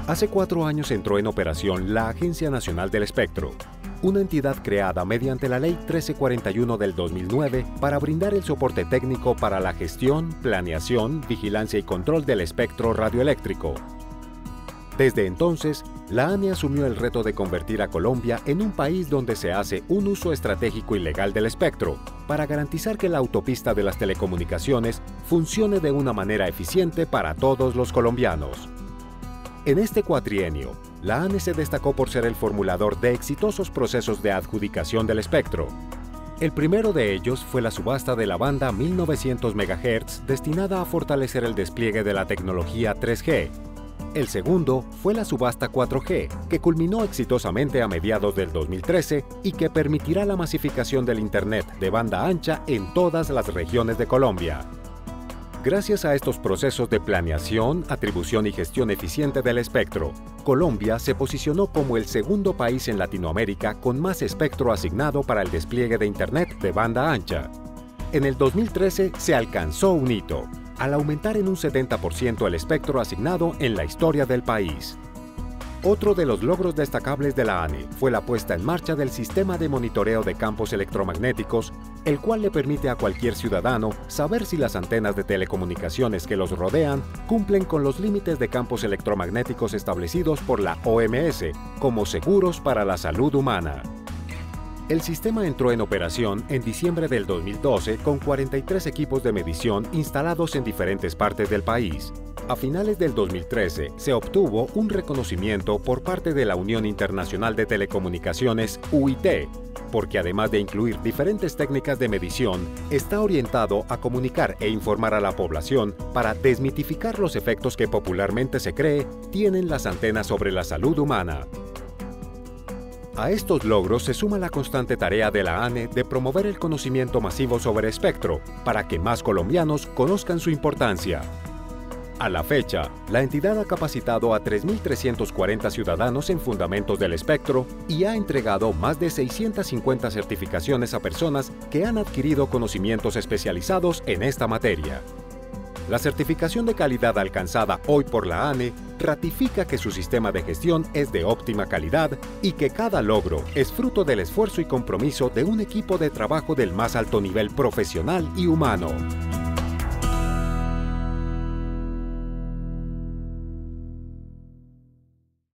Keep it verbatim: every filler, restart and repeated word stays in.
Hace cuatro años entró en operación la Agencia Nacional del Espectro, una entidad creada mediante la Ley trece cuarenta y uno del dos mil nueve para brindar el soporte técnico para la gestión, planeación, vigilancia y control del espectro radioeléctrico. Desde entonces, la ANE asumió el reto de convertir a Colombia en un país donde se hace un uso estratégico y legal del espectro, para garantizar que la autopista de las telecomunicaciones funcione de una manera eficiente para todos los colombianos. En este cuatrienio, la ANE se destacó por ser el formulador de exitosos procesos de adjudicación del espectro. El primero de ellos fue la subasta de la banda mil novecientos megahertz destinada a fortalecer el despliegue de la tecnología tres G. El segundo fue la subasta cuatro G, que culminó exitosamente a mediados del dos mil trece y que permitirá la masificación del Internet de banda ancha en todas las regiones de Colombia. Gracias a estos procesos de planeación, atribución y gestión eficiente del espectro, Colombia se posicionó como el segundo país en Latinoamérica con más espectro asignado para el despliegue de Internet de banda ancha. En el dos mil trece se alcanzó un hito, al aumentar en un setenta por ciento el espectro asignado en la historia del país. Otro de los logros destacables de la ANE fue la puesta en marcha del sistema de monitoreo de campos electromagnéticos, el cual le permite a cualquier ciudadano saber si las antenas de telecomunicaciones que los rodean cumplen con los límites de campos electromagnéticos establecidos por la O M S como seguros para la salud humana. El sistema entró en operación en diciembre del dos mil doce con cuarenta y tres equipos de medición instalados en diferentes partes del país. A finales del dos mil trece se obtuvo un reconocimiento por parte de la Unión Internacional de Telecomunicaciones U I T, porque además de incluir diferentes técnicas de medición, está orientado a comunicar e informar a la población para desmitificar los efectos que popularmente se cree tienen las antenas sobre la salud humana. A estos logros se suma la constante tarea de la ANE de promover el conocimiento masivo sobre espectro para que más colombianos conozcan su importancia. A la fecha, la entidad ha capacitado a tres mil trescientos cuarenta ciudadanos en fundamentos del espectro y ha entregado más de seiscientas cincuenta certificaciones a personas que han adquirido conocimientos especializados en esta materia. La certificación de calidad alcanzada hoy por la ANE ratifica que su sistema de gestión es de óptima calidad y que cada logro es fruto del esfuerzo y compromiso de un equipo de trabajo del más alto nivel profesional y humano.